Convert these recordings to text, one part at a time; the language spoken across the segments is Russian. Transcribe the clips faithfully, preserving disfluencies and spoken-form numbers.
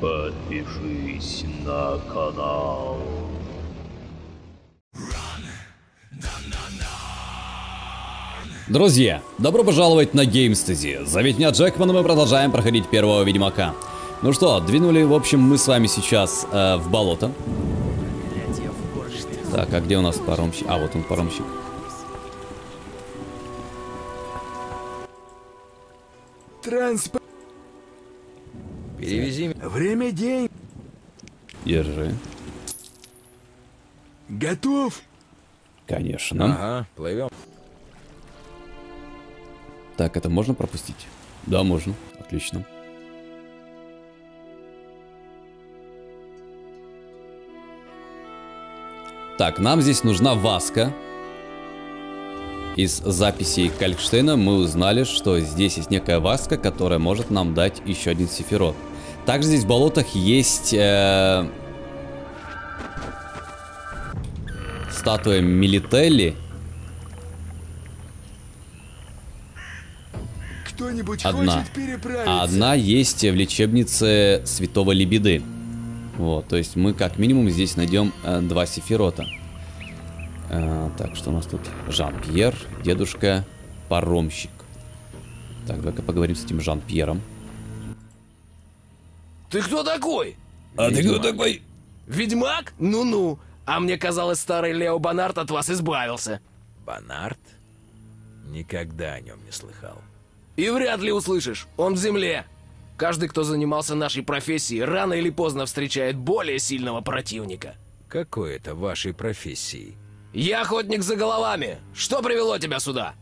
Подпишись на канал. Друзья, добро пожаловать на Геймстези. Зовите меня Джекман, и мы продолжаем проходить первого Ведьмака. Ну что, двинули, в общем, мы с вами сейчас э, в болото. Так, а где у нас паромщик? А, вот он, паромщик. Транспорт. Перевези меня. Время день. Держи. Готов? Конечно. Ага, плывем. Так, это можно пропустить? Да, можно. Отлично. Так, нам здесь нужна васка. Из записей Калькштейна мы узнали, что здесь есть некая васка, которая может нам дать еще один сефирот. Также здесь в болотах есть э, статуя Милителли. Кто-нибудь Одна. хочет переправиться? А одна есть в лечебнице Святого Лебеды. Вот, то есть мы как минимум здесь найдем э, два сефирота. Э, так, что у нас тут? Жан-Пьер, дедушка, паромщик. Так, давай-ка поговорим с этим Жан-Пьером. Ты кто такой? А ты кто такой? Ведьмак? Ну-ну. А мне казалось, старый Лео Бонарт от вас избавился. Бонарт? Никогда о нем не слыхал. И вряд ли услышишь. Он в земле. Каждый, кто занимался нашей профессией, рано или поздно встречает более сильного противника. Какой это вашей профессии? Я охотник за головами. Что привело тебя сюда?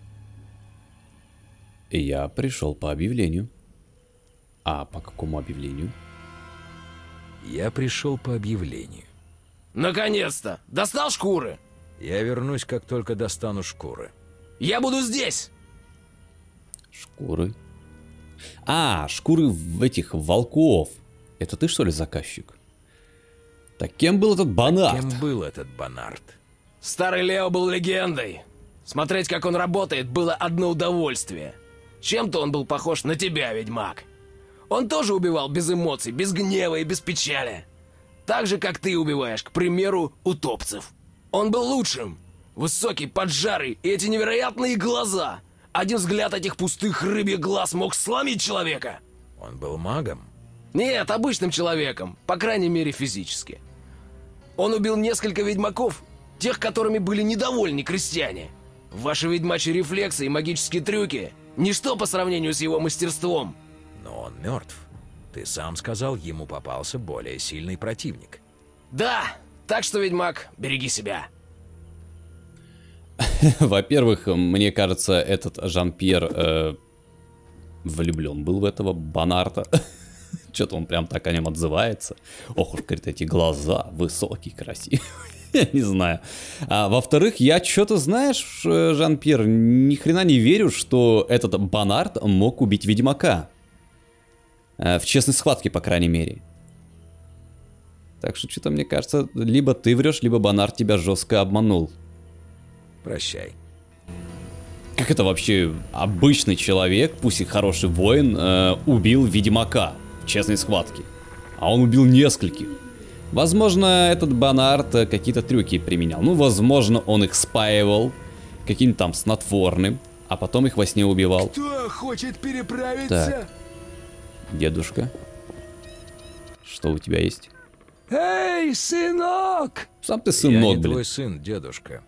Я пришел по объявлению. А по какому объявлению? Я пришел по объявлению. Наконец-то! Достал шкуры? Я вернусь, как только достану шкуры. Я буду здесь! Шкуры. А, шкуры в этих волков. Это ты, что ли, заказчик? Так кем был этот Бонарт? Кем был этот Бонарт? Старый Лео был легендой. Смотреть, как он работает, было одно удовольствие. Чем-то он был похож на тебя, ведьмак. Он тоже убивал без эмоций, без гнева и без печали. Так же, как ты убиваешь, к примеру, утопцев. Он был лучшим. Высокий, поджарый и эти невероятные глаза. Один взгляд этих пустых рыбьих глаз мог сломить человека. Он был магом? Нет, обычным человеком, по крайней мере физически. Он убил несколько ведьмаков, тех, которыми были недовольны крестьяне. Ваши ведьмачьи рефлексы и магические трюки – ничто по сравнению с его мастерством. Но он мертв. Ты сам сказал, ему попался более сильный противник. Да, так что, ведьмак, береги себя. Во-первых, мне кажется, этот Жан-Пьер э, влюблен был в этого Бонарта. Что-то он прям так о нем отзывается. Ох уж, говорит, эти глаза высокие, красивые. Я не знаю. А, во-вторых, я что-то, знаешь, Жан-Пьер, ни хрена не верю, что этот Бонарт мог убить ведьмака. А, в честной схватке, по крайней мере. Так что что-то, мне кажется, либо ты врешь, либо Бонарт тебя жестко обманул. Прощай. Как это вообще обычный человек, пусть и хороший воин, э, убил ведьмака в честной схватке? А он убил нескольких. Возможно, этот Бонарт какие-то трюки применял. Ну, возможно, он их спаивал каким-то там снотворным, а потом их во сне убивал. Кто хочет переправиться? Так. Дедушка. Что у тебя есть? Эй, сынок! Сам ты Я сынок, не блин. твой сын, дедушка.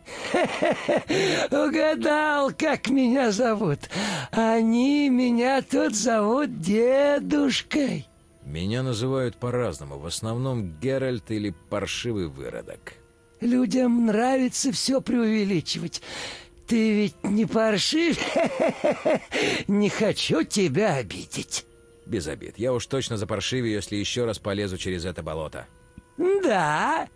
Угадал, как меня зовут. Они меня тут зовут дедушкой. Меня называют по-разному. В основном Геральт или паршивый выродок. Людям нравится все преувеличивать. Ты ведь не паршив? Не хочу тебя обидеть. Без обид. Я уж точно запаршивее, если еще раз полезу через это болото. Да.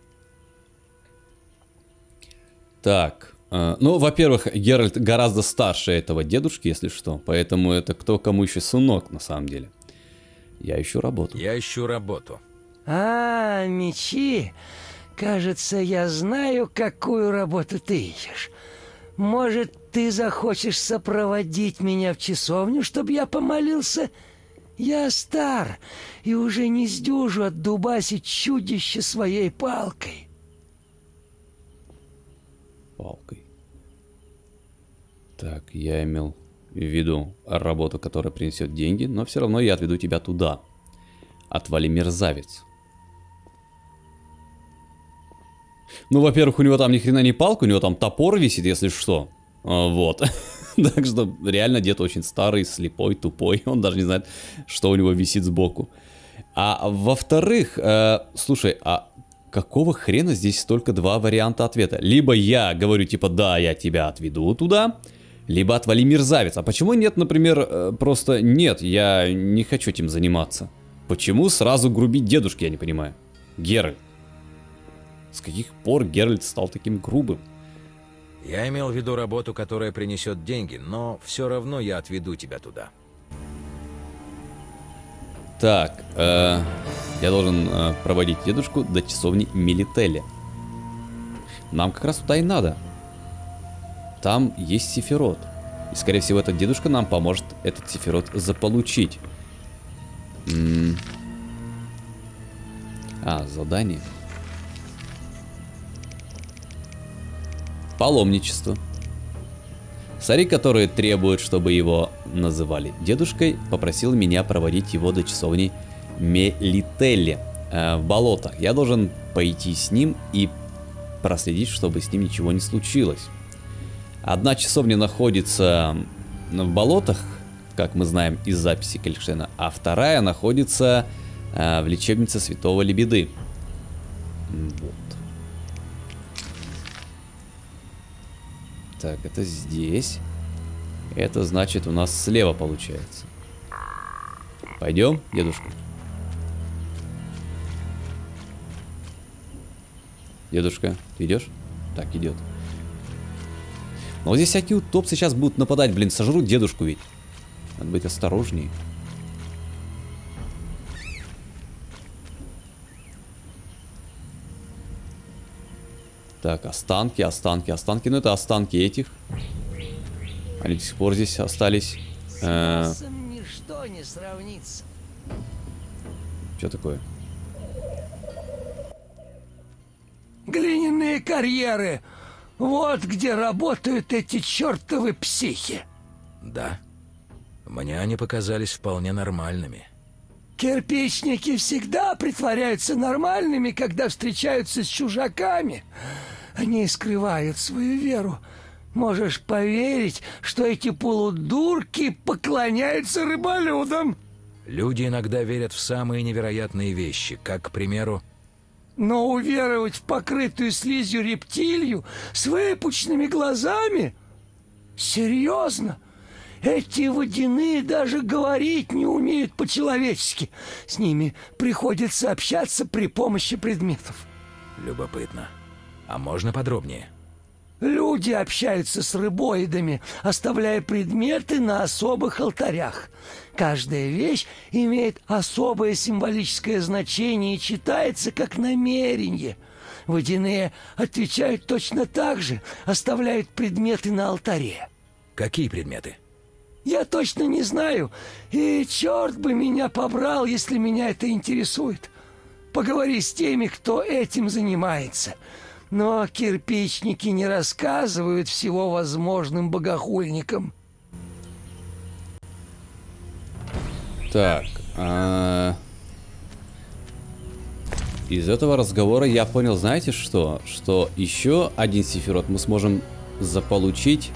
Так, э, ну, во-первых, Геральт гораздо старше этого дедушки, если что. Поэтому это кто кому еще сынок, на самом деле. Я ищу работу. Я ищу работу. А, мечи. Кажется, я знаю, какую работу ты ищешь. Может, ты захочешь сопроводить меня в часовню, чтобы я помолился? Я стар и уже не сдюжу отдубасить чудище своей палкой. Палкой. Так, я имел в виду работу, которая принесет деньги, но все равно я отведу тебя туда. Отвали, мерзавец. Ну, во-первых, у него там ни хрена не палка, у него там топор висит, если что. А, вот. Так что реально дед очень старый, слепой, тупой. Он даже не знает, что у него висит сбоку. А во-вторых, э, слушай, а какого хрена здесь только два варианта ответа? Либо я говорю типа да, я тебя отведу туда, либо отвали, мерзавец. А почему нет, например, э, просто нет, я не хочу этим заниматься? Почему сразу грубить дедушке, я не понимаю. Геральт. С каких пор Геральт стал таким грубым? Я имел в виду работу, которая принесет деньги, но все равно я отведу тебя туда. Так, э, я должен э, проводить дедушку до часовни Мелителли. Нам как раз туда и надо. Там есть Сефирот. И, скорее всего, этот дедушка нам поможет этот Сефирот заполучить. М-м. А, задание. Паломничество. Старик, который требует, чтобы его называли дедушкой, попросил меня проводить его до часовни Мелителли э, в болотах. Я должен пойти с ним и проследить, чтобы с ним ничего не случилось. Одна часовня находится в болотах, как мы знаем из записи Кельхштейна, а вторая находится э, в лечебнице Святого Лебеды. Вот. Так, это здесь. Это значит у нас слева получается. Пойдем, дедушка. Дедушка, ты идешь? Так, идет. Но вот здесь всякие утопцы сейчас будут нападать, блин, сожрут дедушку ведь. Надо быть осторожнее. Так, останки, останки, останки. Ну, это останки этих. Они до сих пор здесь остались. С мясом ничто не сравнится. Что такое? Глиняные карьеры. Вот где работают эти чертовы психи. Да. Мне они показались вполне нормальными. Кирпичники всегда притворяются нормальными, когда встречаются с чужаками. Они скрывают свою веру. Можешь поверить, что эти полудурки поклоняются рыболюдам. Люди иногда верят в самые невероятные вещи, как, к примеру... Но уверовать в покрытую слизью рептилию с выпученными глазами? Серьезно? Эти водяные даже говорить не умеют по-человечески. С ними приходится общаться при помощи предметов. Любопытно. А можно подробнее? Люди общаются с рыбоидами, оставляя предметы на особых алтарях. Каждая вещь имеет особое символическое значение и читается как намерение. Водяные отвечают точно так же, оставляют предметы на алтаре. Какие предметы? Я точно не знаю, и черт бы меня побрал, если меня это интересует. Поговори с теми, кто этим занимается. Но кирпичники не рассказывают всего возможным богохульникам. Так, а... из этого разговора я понял, знаете что? Что еще один Сефирот мы сможем заполучить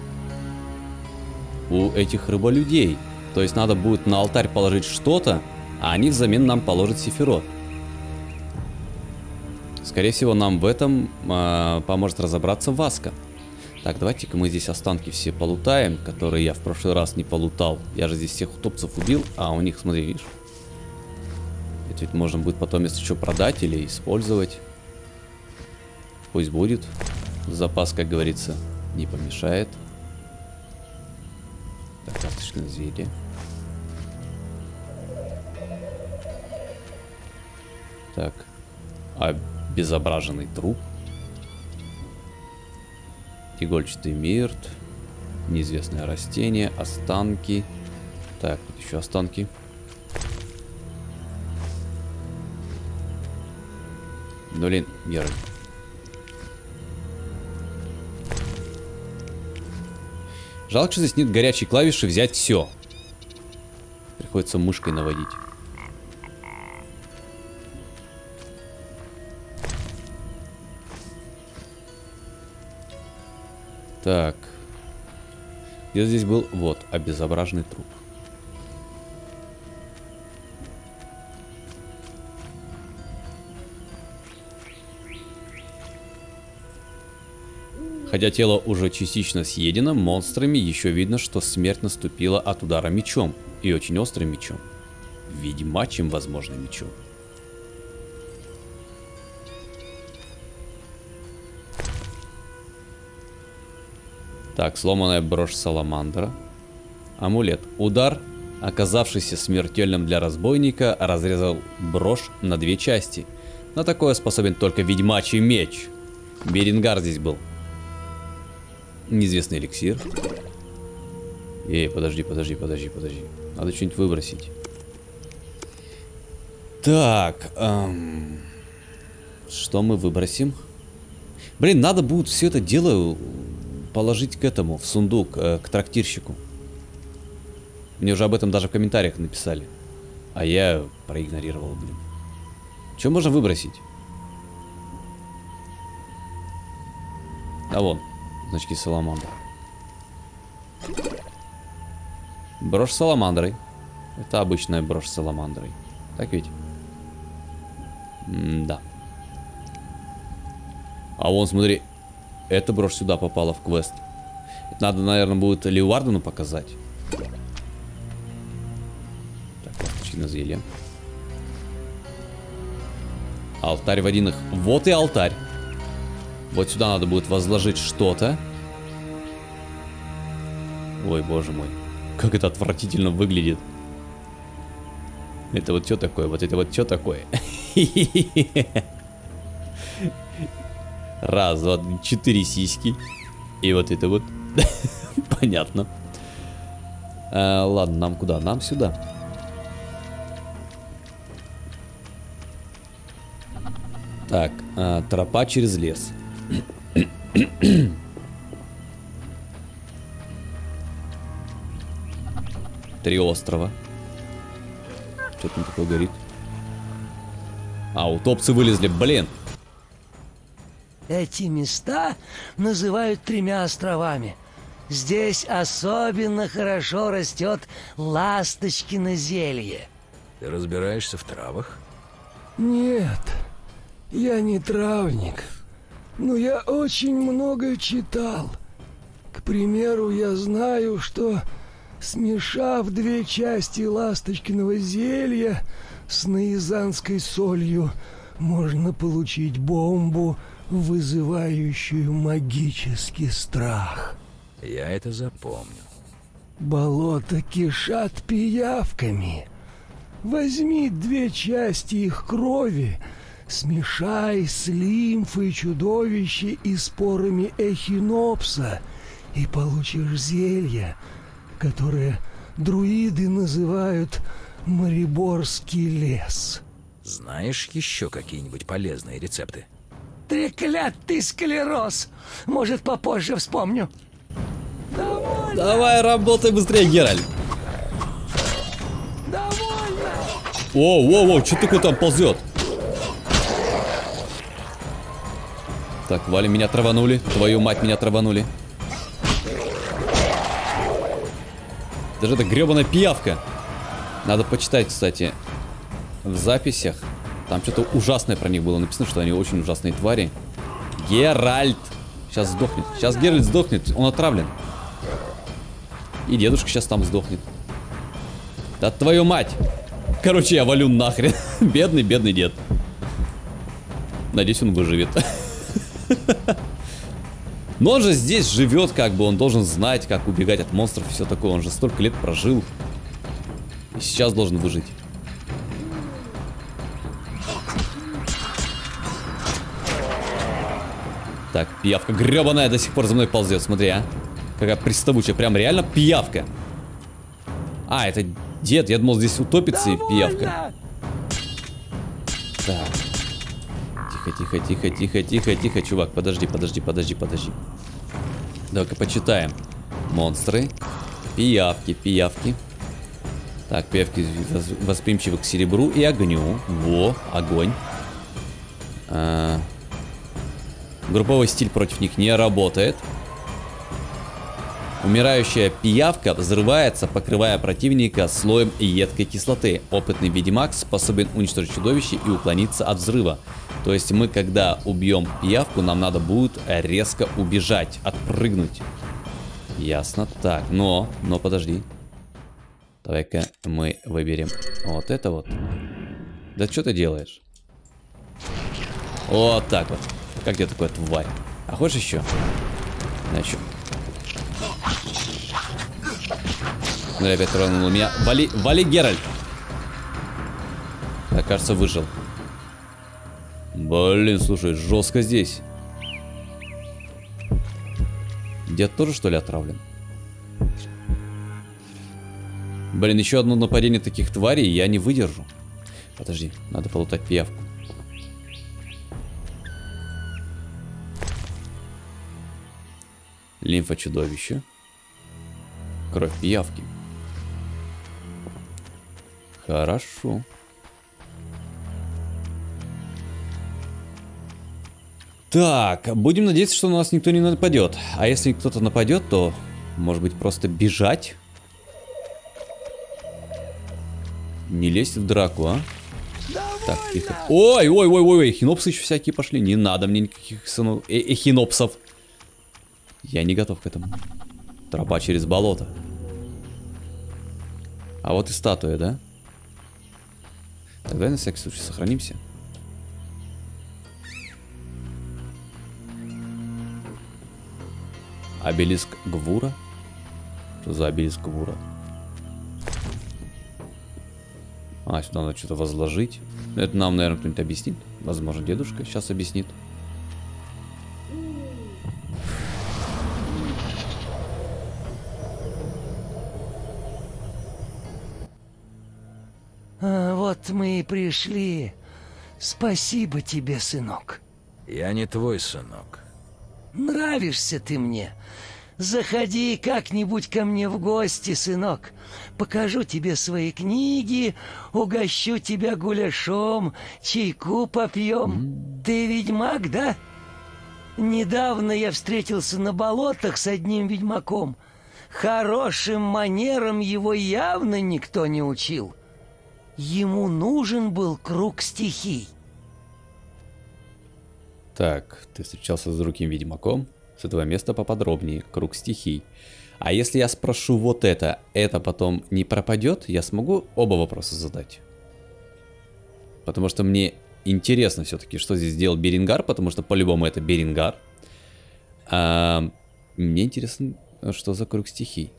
у этих рыболюдей. То есть надо будет на алтарь положить что-то, а они взамен нам положат Сефирот. Скорее всего, нам в этом э, поможет разобраться Васка. Так, давайте-ка мы здесь останки все полутаем, которые я в прошлый раз не полутал. Я же здесь всех утопцев убил, а у них, смотри, видишь? Это ведь можно будет потом, если что, продать или использовать. Пусть будет. Запас, как говорится, не помешает. Так, карточка на зелье. Так. Обезображенный труп. Игольчатый мирт. Неизвестное растение. Останки. Так, вот еще останки. Блин, Геральт. Жалко, что здесь нет горячей клавиши взять все. Приходится мышкой наводить. Так. Где здесь был? Вот, обезображенный труп. Хотя тело уже частично съедено монстрами, еще видно, что смерть наступила от удара мечом. И очень острым мечом. Ведьмачьим, возможно, мечом. Так, сломанная брошь саламандра. Амулет. Удар, оказавшийся смертельным для разбойника, разрезал брошь на две части. На такое способен только ведьмачий меч. Беренгар здесь был. Неизвестный эликсир. Эй, подожди, подожди, подожди, подожди. Надо что-нибудь выбросить. Так. Эм, что мы выбросим? Блин, надо будет все это дело положить к этому, в сундук, э, к трактирщику. Мне уже об этом даже в комментариях написали. А я проигнорировал, блин. Что можно выбросить? А вон. Значки саламандра. Брошь с саламандрой. Это обычная брошь с саламандрой. Так ведь? М-да. А вон, смотри. Эта брошь сюда попала в квест. Надо, наверное, будет Леуардену показать. Так, ласточки на зелье. Алтарь водяных. Вот и алтарь. Вот сюда надо будет возложить что-то. Ой, боже мой. Как это отвратительно выглядит. Это вот что такое? Вот это вот что такое? Раз, два, четыре сиськи. И вот это вот. Понятно. А, ладно, нам куда? Нам сюда. Так, а, тропа через лес. Три острова. Что там такое горит? А, утопцы вылезли, блин. Эти места называют тремя островами. Здесь особенно хорошо растет ласточкино зелье. Ты разбираешься в травах? Нет, я не травник, но я очень много читал. К примеру, я знаю, что, смешав две части ласточкиного зелья с наизанской солью, можно получить бомбу, вызывающую магический страх. Я это запомню. Болота кишат пиявками. Возьми две части их крови, смешай с лимфой чудовища и спорами эхинопса, и получишь зелье, которое друиды называют Мариборский лес. Знаешь еще какие-нибудь полезные рецепты? Треклятый склероз! Может, попозже вспомню. Довольно! Давай, работай быстрее, Геральт. Довольно! О, о, о, что такое там ползет? Так, Валя, меня траванули. Твою мать, меня траванули. Даже это гребаная пиявка. Надо почитать, кстати, в записях. Там что-то ужасное про них было написано, что они очень ужасные твари. Геральт! Сейчас сдохнет. Сейчас Геральт сдохнет. Он отравлен. И дедушка сейчас там сдохнет. Да твою мать! Короче, я валю нахрен. Бедный, бедный дед. Надеюсь, он выживет. Но он же здесь живет, как бы. Он должен знать, как убегать от монстров и все такое. Он же столько лет прожил. И сейчас должен выжить. Так, пиявка гребаная до сих пор за мной ползет. Смотри, а. Какая приставучая. Прям реально пиявка. А, это дед. Я думал, здесь утопится и пиявка. Так. Тихо, тихо, тихо, тихо, тихо, тихо, чувак, подожди, подожди, подожди, подожди. Давай-ка почитаем. Монстры, пиявки, пиявки. Так, пиявки восприимчивы к серебру и огню. Во, огонь. А, групповой стиль против них не работает. Умирающая пиявка взрывается, покрывая противника слоем едкой кислоты. Опытный ведьмак способен уничтожить чудовище и уклониться от взрыва. То есть мы, когда убьем пиявку, нам надо будет резко убежать, отпрыгнуть. Ясно. Так, но, но подожди. Давай-ка мы выберем вот это вот. Да что ты делаешь? Вот так вот. Как тебе такое, тварь? А хочешь еще? Значит. Ну, опять тронул меня. Вали, вали, Геральт. Я, кажется, выжил. Блин, слушай, жестко здесь. Дед тоже, что ли, отравлен? Блин, еще одно нападение таких тварей я не выдержу. Подожди, надо полутать пиявку. Лимфа чудовища. Кровь пиявки. Хорошо. Так, будем надеяться, что на нас никто не нападет. А если кто-то нападет, то, может быть, просто бежать? Не лезть в драку, а? Довольно. Так, тихо. Ой, ой, ой, ой, ой, эхинопсы еще всякие пошли. Не надо мне никаких сынов... э эхинопсов. Я не готов к этому. Тропа через болото. А вот и статуя, да? Тогда на всякий случай сохранимся. Обелиск Гвура? Что за обелиск Гвура? А, сюда надо что-то возложить. Это нам, наверное, кто-нибудь объяснит. Возможно, дедушка сейчас объяснит. А, вот мы и пришли. Спасибо тебе, сынок. Я не твой сынок. Нравишься ты мне. Заходи как-нибудь ко мне в гости, сынок. Покажу тебе свои книги, угощу тебя гуляшом, чайку попьем. Mm. Ты ведьмак, да? Недавно я встретился на болотах с одним ведьмаком. Хорошим манерам его явно никто не учил. Ему нужен был круг стихий. Так, ты встречался с другим ведьмаком? С этого места поподробнее. Круг стихий. А если я спрошу вот это, это потом не пропадет? Я смогу оба вопроса задать? Потому что мне интересно все-таки, что здесь сделал Беренгар, потому что по-любому это Беренгар. А, мне интересно, что за круг стихий.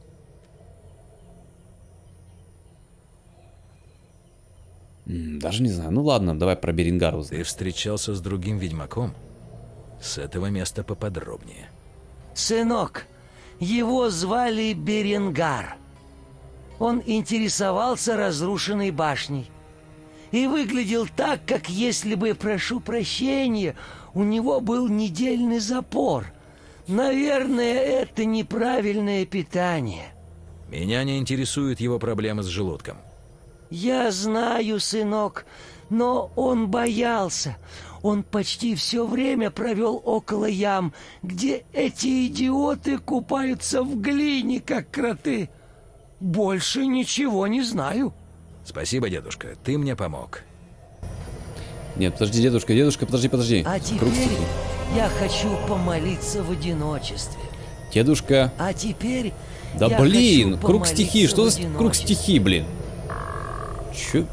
Даже не знаю. Ну ладно, давай про Беренгара узнаем. Ты встречался с другим ведьмаком? С этого места поподробнее. Сынок, его звали Беренгар. Он интересовался разрушенной башней. И выглядел так, как если бы, прошу прощения, у него был недельный запор. Наверное, это неправильное питание. Меня не интересуют его проблемы с желудком. Я знаю, сынок, но он боялся. Он почти все время провел около ям, где эти идиоты купаются в глине, как кроты. Больше ничего не знаю. Спасибо, дедушка, ты мне помог. Нет, подожди, дедушка, дедушка, подожди, подожди. А теперь я хочу помолиться в одиночестве. Дедушка. А теперь да я блин, хочу круг стихий, что за круг одиночестве. стихий, блин? Чё?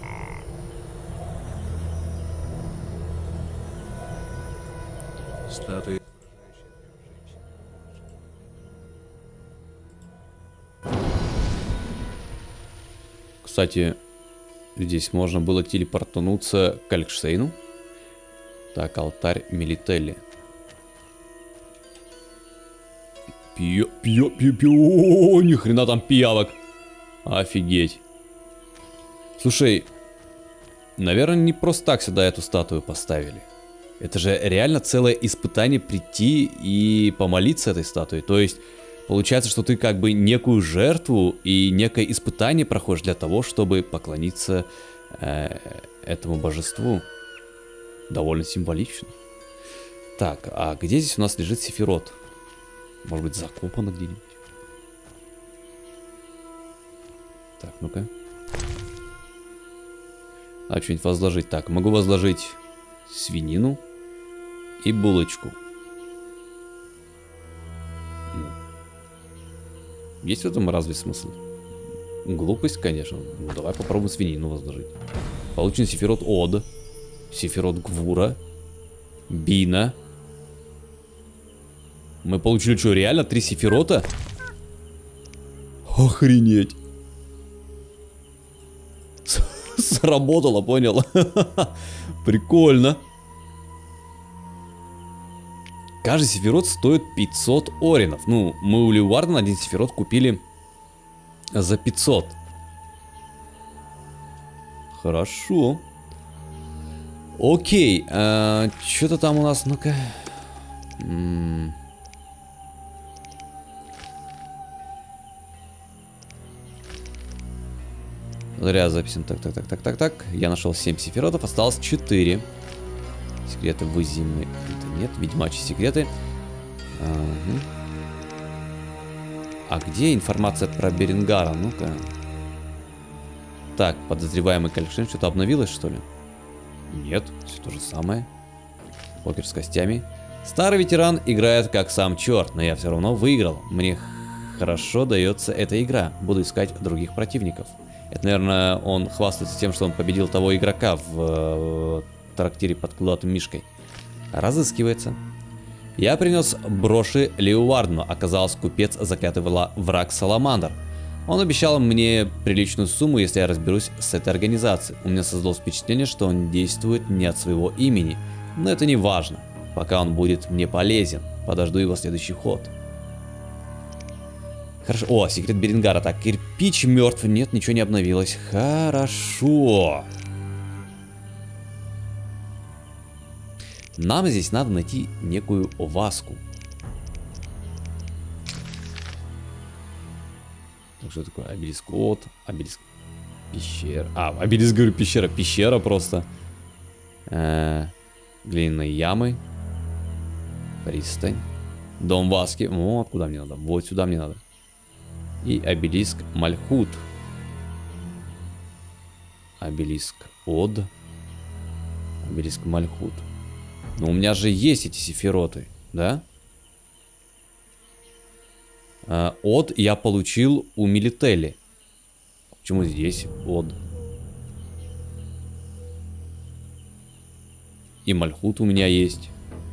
Статуи. Кстати, здесь можно было телепортнуться к Алькштейну. Так, алтарь Мелителли. Пьё, пьё, пьё, пьё, ни хрена там пиявок. Офигеть. Слушай, наверное, не просто так сюда эту статую поставили. Это же реально целое испытание прийти и помолиться этой статуе. То есть, получается, что ты как бы некую жертву и некое испытание проходишь для того, чтобы поклониться э, этому божеству. Довольно символично. Так, а где здесь у нас лежит Сефирот? Может быть, закопано где-нибудь? Так, ну-ка. А что-нибудь возложить? Так, могу возложить свинину и булочку. Есть в этом разве смысл? Глупость, конечно. Ну, давай попробуем свинину возложить. Получен Сефирот Од, Сефирот Гвура, Бина. Мы получили что, реально три Сефирота? Охренеть. Сработало, понял? Прикольно. Каждый Сефирот стоит пятьсот оринов. Ну, мы у Леуардена один Сефирот купили за пятьсот. Хорошо. Окей. А, что-то там у нас, ну-ка. Зря записем. Так, так, так, так, так, так. Я нашел семь Сефиротов, осталось четыре. Секреты выземы. Нет, ведьмачьи секреты. Ага. А где информация про Беренгара? Ну-ка. Так, подозреваемый коллекционер. Что-то обновилось, что ли? Нет, все то же самое. Покер с костями. Старый ветеран играет как сам черт, но я все равно выиграл. Мне хорошо дается эта игра. Буду искать других противников. Это, наверное, он хвастается тем, что он победил того игрока в э, трактире под крылатым мишкой. Разыскивается. Я принес броши Леуардену. Оказалось, купец заклятый враг Саламандр. Он обещал мне приличную сумму, если я разберусь с этой организацией. У меня создалось впечатление, что он действует не от своего имени. Но это не важно. Пока он будет мне полезен. Подожду его следующий ход. Хорошо. О, секрет Беренгара. Так, кирпич мертв. Нет, ничего не обновилось. Хорошо. Нам здесь надо найти некую оваску. Так, что такое? Обелиск от, обелиск пещера. А, обелиск, говорю, пещера. Пещера просто. Э-э, глиняные ямы. Пристань. Дом Васки. Вот куда мне надо. Вот сюда мне надо. И обелиск Мальхут. Обелиск Од. Обелиск Мальхут. Но у меня же есть эти сефироты, да? А, Од я получил у Милители. Почему здесь Од? И Мальхут у меня есть.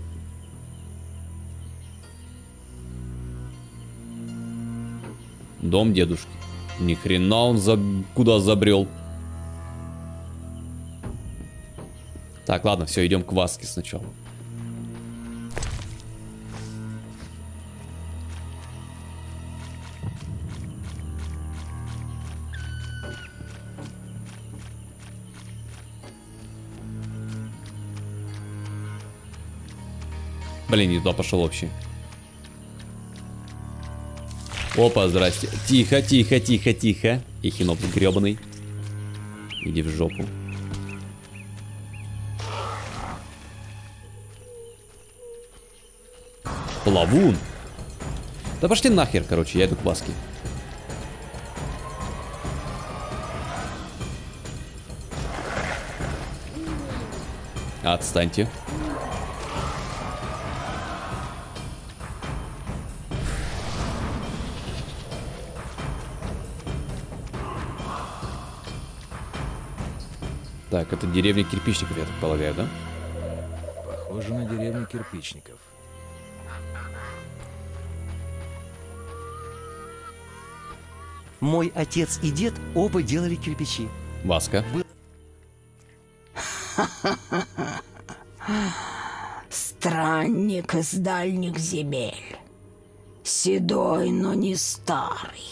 Дом дедушки. Ни хрена он за... куда забрел. Так, ладно, все, идем к Васке сначала. Блин, не туда пошел вообще. Опа, здрасте. Тихо, тихо, тихо, тихо. Эхиноп гребаный. Иди в жопу. Плавун. Да пошли нахер, короче, я иду к Васке. Отстаньте. Так, это деревня кирпичников, я так полагаю, да? Похоже на деревню кирпичников. Мой отец и дед оба делали кирпичи. Васка. Странник из дальних земель. Седой, но не старый.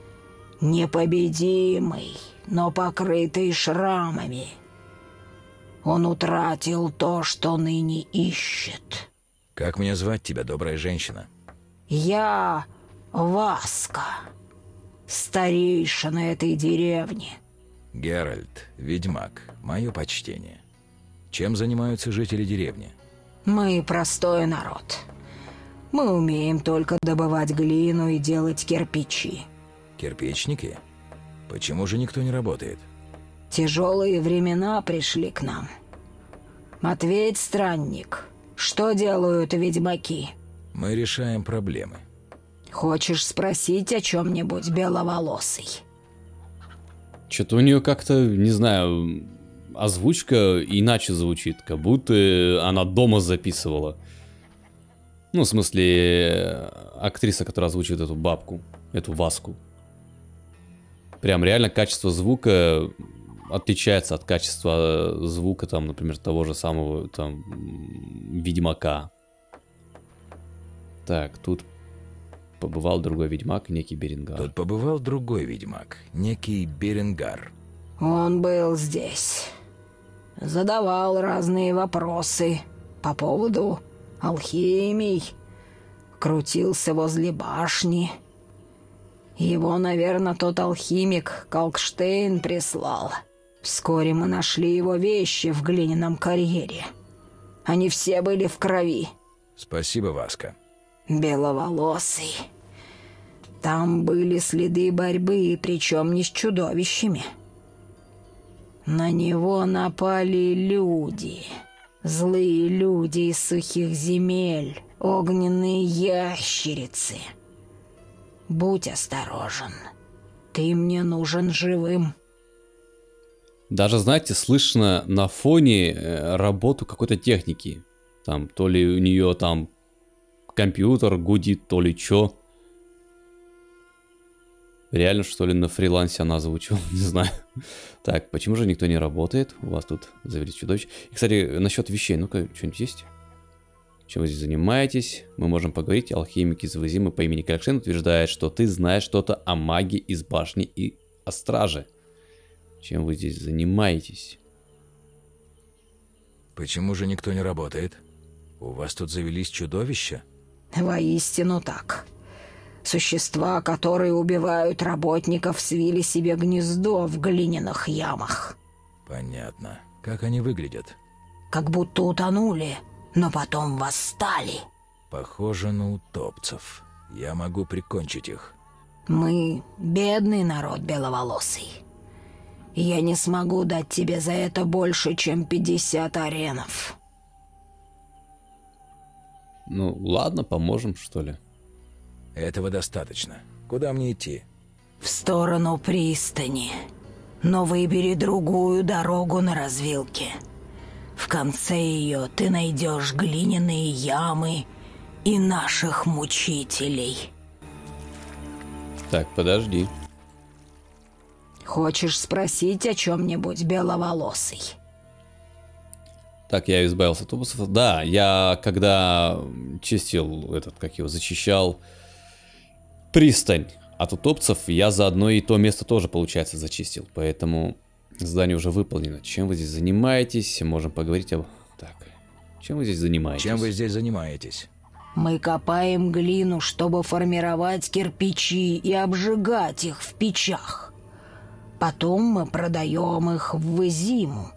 Непобедимый, но покрытый шрамами. Он утратил то, что ныне ищет. Как мне звать тебя, добрая женщина? Я Васка, старейшина этой деревни. Геральт, ведьмак, мое почтение. Чем занимаются жители деревни? Мы простой народ. Мы умеем только добывать глину и делать кирпичи. Кирпичники? Почему же никто не работает? Тяжелые времена пришли к нам. Ответь, странник, что делают ведьмаки? Мы решаем проблемы. Хочешь спросить о чем-нибудь, беловолосый? Что-то у нее как-то, не знаю, озвучка иначе звучит, как будто она дома записывала. Ну, в смысле, актриса, которая озвучивает эту бабку, эту Васку. Прям реально качество звука отличается от качества звука, там, например, того же самого, там, Ведьмака. Так, тут побывал другой ведьмак, некий Беренгар. Тут побывал другой ведьмак, некий Беренгар. Он был здесь. Задавал разные вопросы по поводу алхимий. Крутился возле башни. Его, наверное, тот алхимик Калкштейн прислал. Вскоре мы нашли его вещи в глиняном карьере. Они все были в крови. Спасибо, Васка. Беловолосый. Там были следы борьбы, причем не с чудовищами. На него напали люди. Злые люди из сухих земель, огненные ящерицы. Будь осторожен. Ты мне нужен живым. Даже, знаете, слышно на фоне э, работу какой-то техники. Там, то ли у нее там компьютер гудит, то ли чё. Реально, что ли, на фрилансе она озвучила? Не знаю. Так, почему же никто не работает? У вас тут завелись чудовища. И, кстати, насчет вещей. Ну-ка, что-нибудь есть? Чем вы здесь занимаетесь? Мы можем поговорить. Алхимик из Визимы по имени Калкштейн утверждает, что ты знаешь что-то о маге из башни и о страже. Чем вы здесь занимаетесь? Почему же никто не работает? У вас тут завелись чудовища? Воистину так. Существа, которые убивают работников, свили себе гнездо в глиняных ямах. Понятно. Как они выглядят? Как будто утонули, но потом восстали. Похоже на утопцев. Я могу прикончить их. Мы бедный народ беловолосый. Я не смогу дать тебе за это больше, чем пятьдесят аренов. Ну, ладно, поможем, что ли. Этого достаточно. Куда мне идти? В сторону пристани. Но выбери другую дорогу на развилке. В конце ее ты найдешь глиняные ямы и наших мучителей. Так, подожди. Хочешь спросить о чем-нибудь, беловолосый? Так, я избавился от тубусов. Да, я когда чистил этот, как его, зачищал пристань от утопцев, я заодно и то место тоже, получается, зачистил. Поэтому задание уже выполнено. Чем вы здесь занимаетесь? Можем поговорить об... Так, чем вы здесь занимаетесь? Чем вы здесь занимаетесь? Мы копаем глину, чтобы формировать кирпичи и обжигать их в печах. Потом мы продаем их в Визиму.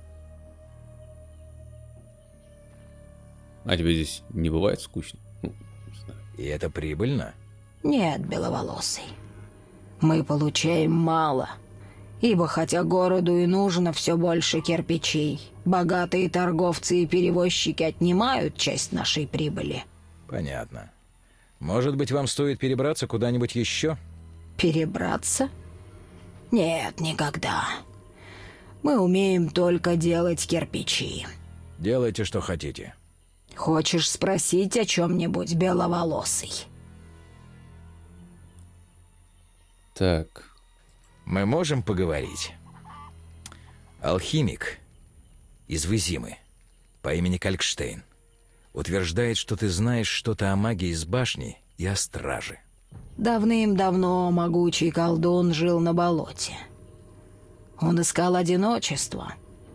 А тебе здесь не бывает скучно? Ну, не знаю. И это прибыльно? Нет, беловолосый. Мы получаем мало. Ибо хотя городу и нужно все больше кирпичей, богатые торговцы и перевозчики отнимают часть нашей прибыли. Понятно. Может быть, вам стоит перебраться куда-нибудь еще? Перебраться? Нет, никогда. Мы умеем только делать кирпичи. Делайте, что хотите. Хочешь спросить о чем-нибудь, беловолосый? Так. Мы можем поговорить? Алхимик из Визимы по имени Калкштейн утверждает, что ты знаешь что-то о магии из башни и о страже. Давным-давно могучий колдун жил на болоте. Он искал одиночество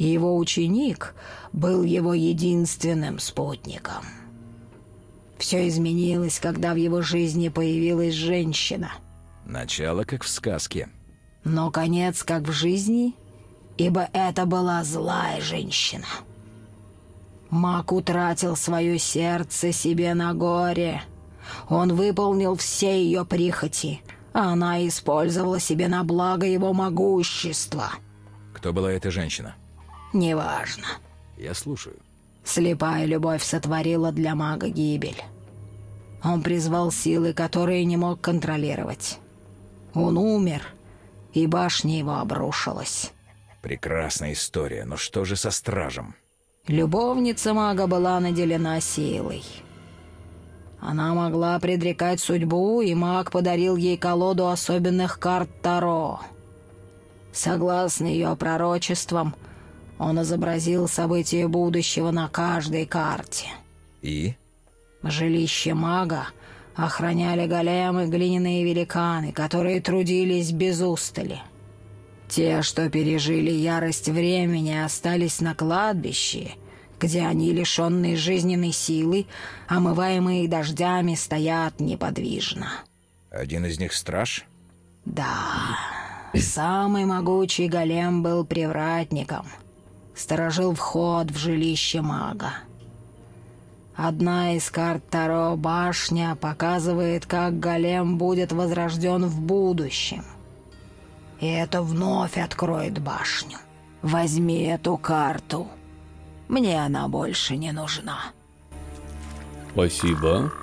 и его ученик был его единственным спутником. Все изменилось, когда в его жизни появилась женщина. Начало, как в сказке. Но конец, как в жизни, ибо это была злая женщина. Маг утратил свое сердце себе на горе. Он выполнил все ее прихоти, а она использовала себе на благо его могущества. Кто была эта женщина? Неважно. Я слушаю. Слепая любовь сотворила для мага гибель. Он призвал силы, которые не мог контролировать. Он умер, и башня его обрушилась. Прекрасная история, но что же со стражем? Любовница мага была наделена силой. Она могла предрекать судьбу, и маг подарил ей колоду особенных карт Таро. Согласно ее пророчествам, он изобразил события будущего на каждой карте. И? Жилище мага охраняли големы, глиняные великаны, которые трудились без устали. Те, что пережили ярость времени, остались на кладбище, где они, лишенные жизненной силы, омываемые дождями, стоят неподвижно. Один из них страж? Да, самый могучий голем был привратником, сторожил вход в жилище мага. Одна из карт Таро, башня, показывает, как голем будет возрожден в будущем. И это вновь откроет башню. Возьми эту карту. Мне она больше не нужна. Спасибо.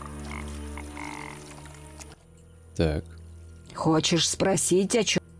Так. Хочешь спросить, о чем?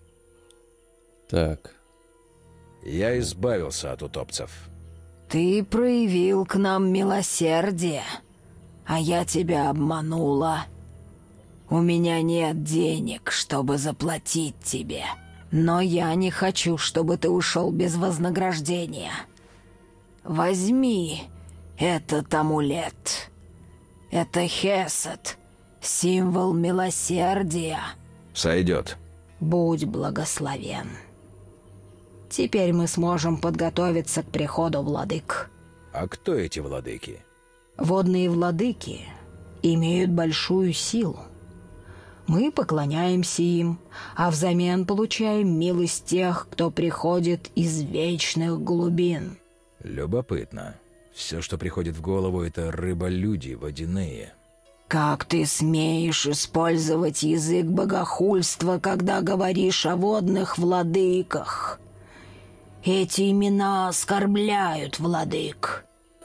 Так. Я избавился от утопцев. Ты проявил к нам милосердие, а я тебя обманула. У меня нет денег, чтобы заплатить тебе, но я не хочу, чтобы ты ушел без вознаграждения. Возьми этот амулет. Это Хесед, символ милосердия. Сойдет. Будь благословен. Теперь мы сможем подготовиться к приходу владык. А кто эти владыки? Водные владыки имеют большую силу. Мы поклоняемся им, а взамен получаем милость тех, кто приходит из вечных глубин. Любопытно. Все, что приходит в голову, это рыболюди водяные. Как ты смеешь использовать язык богохульства, когда говоришь о водных владыках? Эти имена оскорбляют владык.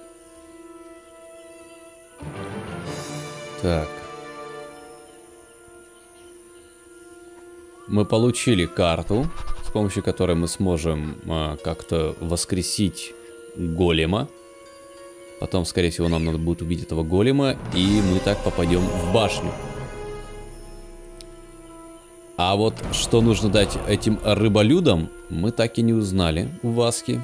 Так. Мы получили карту, с помощью которой мы сможем а, как-то воскресить голема. Потом, скорее всего, нам надо будет убить этого голема, и мы так попадем в башню. А вот что нужно дать этим рыболюдам, мы так и не узнали у Васки.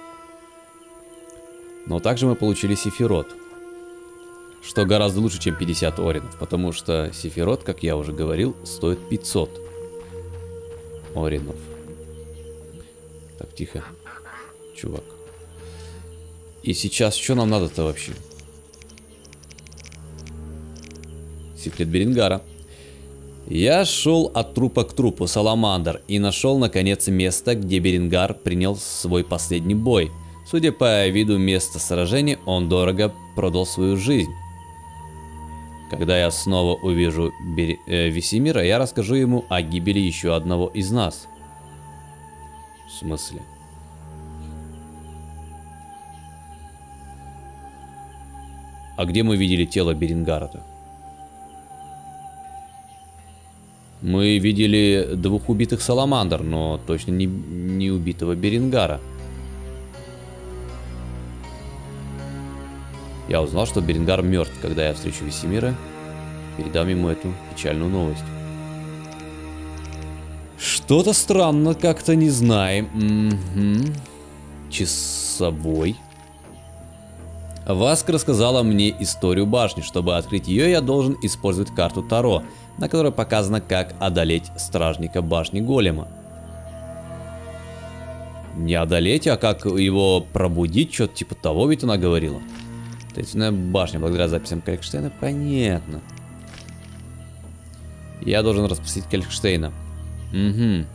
Но также мы получили Сефирот, что гораздо лучше, чем пятьдесят оринов, потому что Сефирот, как я уже говорил, стоит пятьсот оринов. Так, тихо, чувак. И сейчас, что нам надо-то вообще? Секрет Берингара. Я шел от трупа к трупу, Саламандр, и нашел, наконец, место, где Берингар принял свой последний бой. Судя по виду места сражения, он дорого продал свою жизнь. Когда я снова увижу Бер... э, Весемира, я расскажу ему о гибели еще одного из нас. В смысле? А где мы видели тело Берингара-то? Мы видели двух убитых Саламандр, но точно не, не убитого Берингара. Я узнал, что Берингар мертв, когда я встречу Весемира. Передам ему эту печальную новость. Что-то странно, как-то не знаем. Угу. Часовой. Васка рассказала мне историю башни. Чтобы открыть ее, я должен использовать карту Таро, на которой показано, как одолеть стражника башни голема. Не одолеть, а как его пробудить, что-то типа того, ведь она говорила. Таинственная башня, благодаря записям Калькштейна, понятно. Я должен расспросить Калькштейна. Угу.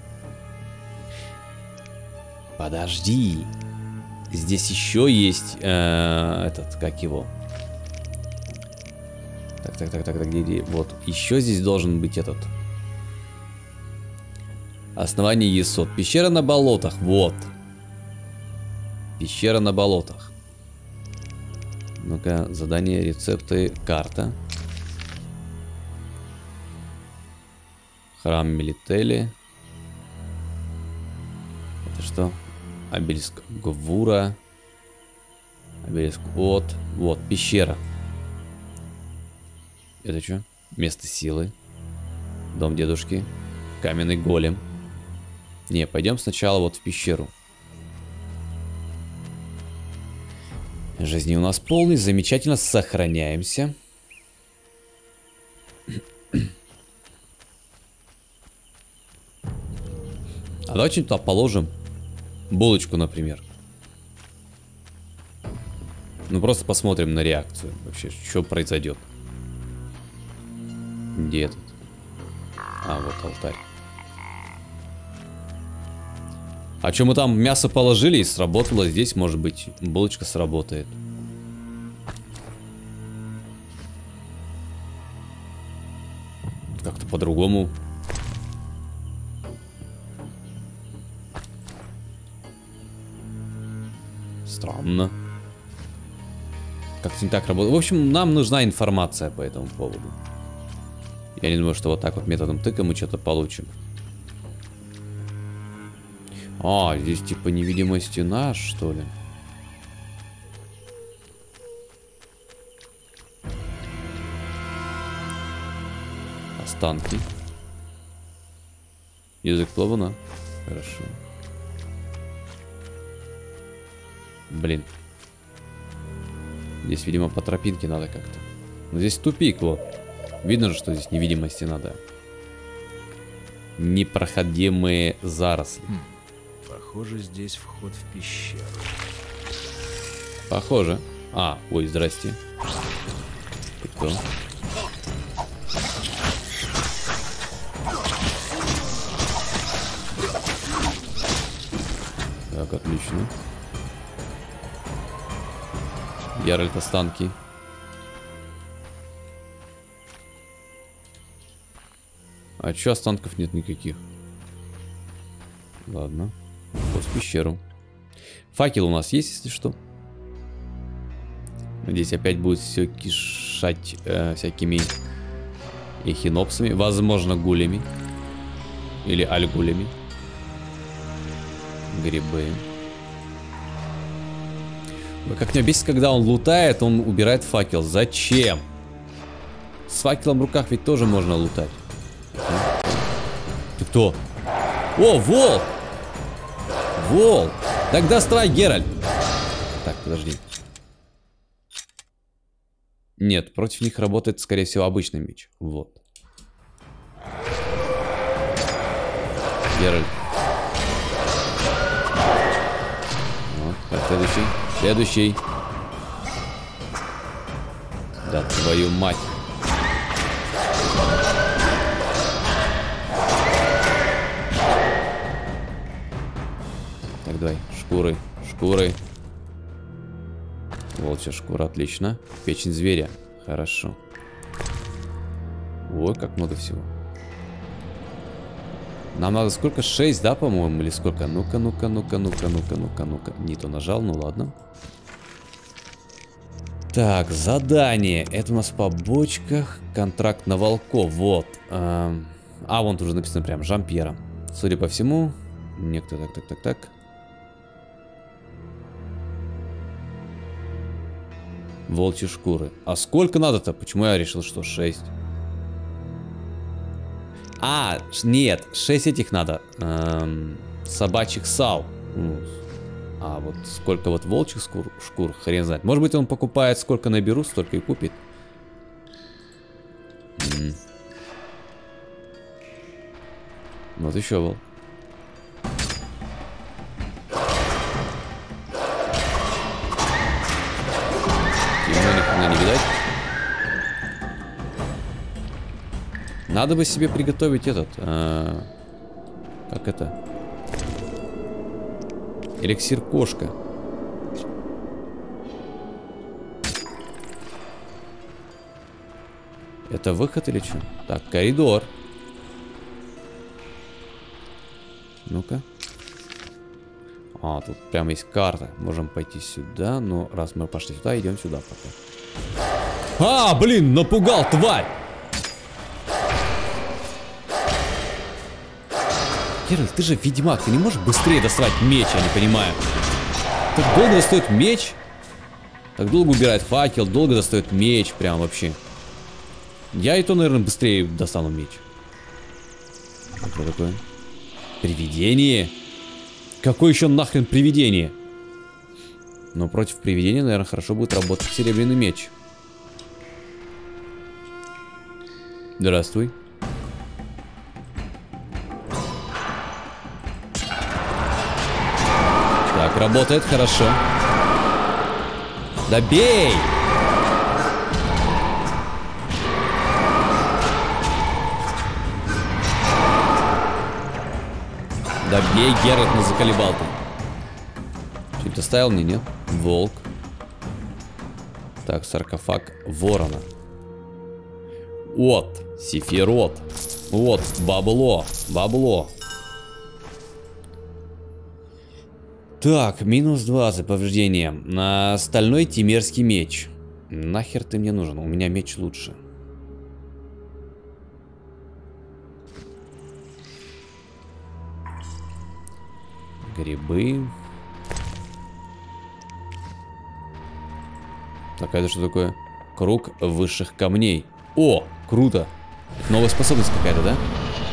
Подожди. Здесь еще есть э, этот, как его. Так, так, так, так, так, где, где? Вот, еще здесь должен быть этот. Основание Есот. Пещера на болотах, вот. Пещера на болотах. Ну-ка, задание, рецепты, карта. Храм Мелители. Это что? Обелиск Гвура. Обелиск От. Вот, пещера. Это что? Место силы. Дом дедушки. Каменный голем. Не, пойдем сначала вот в пещеру. Жизни у нас полный, замечательно, сохраняемся. А давайте туда положим булочку, например. Ну просто посмотрим на реакцию. Вообще, что произойдет. Где этот? А, вот алтарь. А что мы там мясо положили и сработало? Здесь, может быть, булочка сработает. Как-то по-другому. Странно. Как-то не так работает. В общем, нам нужна информация по этому поводу. Я не думаю, что вот так вот методом тыка мы что-то получим. А, здесь типа невидимая стена, что ли? Останки. Язык плавуна. Хорошо. Блин. Здесь, видимо, по тропинке надо как-то. Но здесь тупик, вот. Видно же, что здесь невидимая стена, да. Непроходимые заросли. Хм. Похоже, здесь вход в пещеру. Похоже. А, ой, здрасте. Ты кто? Так, отлично. Яральд, останки. А чё останков нет никаких? Ладно. Вот в пещеру. Факел у нас есть, если что. Здесь опять будет все кишать э, всякими эхинопсами. Возможно, гулями. Или альгулями. Грибы. Ой, как меня бесит, когда он лутает, он убирает факел. Зачем? С факелом в руках ведь тоже можно лутать. Ты кто? О, волк! Волк! Так доставай, Геральт! Так, подожди. Нет, против них работает, скорее всего, обычный меч. Вот. Геральт. Вот, так, следующий. Следующий. Да твою мать. Так, давай. Шкуры. Шкуры. Волчья шкура, отлично. Печень зверя. Хорошо. Ой, как много всего. Нам надо сколько? шесть, да, по-моему? Или сколько? Ну-ка, ну-ка, ну-ка, ну-ка, ну-ка, ну-ка, ну-ка. Не то нажал, ну ладно. Так, задание. Это у нас в побочках. Контракт на волков. Вот. А, а вон тут уже написано прям Жан-Пьера. Судя по всему. Некто, так, так, так, так. Волчьи шкуры. А сколько надо-то? Почему я решил, что шесть? А, нет, шесть этих надо. Эм, собачьих сал. А вот сколько вот волчьих шкур, шкур, хрен знает. Может быть, он покупает, сколько наберу, столько и купит. М-м. Вот еще волк. не видать. Надо бы себе приготовить этот... А... Как это? Эликсир кошка. Это выход или что? Так, коридор. Ну-ка. А, тут прям есть карта. Можем пойти сюда. Но раз мы пошли сюда, идем сюда пока. А, блин, напугал, тварь! Геральт, ты же ведьмак, ты не можешь быстрее доставать меч, я не понимаю. Так долго достает меч? Так долго убирает факел, долго достает меч, прям вообще. Я и то, наверное, быстрее достану меч. Что такое? Привидение? Какое еще нахрен привидение? Но против привидения, наверное, хорошо будет работать серебряный меч. Здравствуй. Так, работает хорошо. Да бей! Да бей, Геральт, ну заколебал ты. Что-то ставил мне, нет? Волк. Так, саркофаг ворона. Вот, сефирот. Вот, бабло, бабло. Так, минус два за повреждение. На стальной тимерский меч. Нахер ты мне нужен? У меня меч лучше. Грибы. Так, а это что такое? Круг высших камней. О, круто. Новая способность какая-то, да?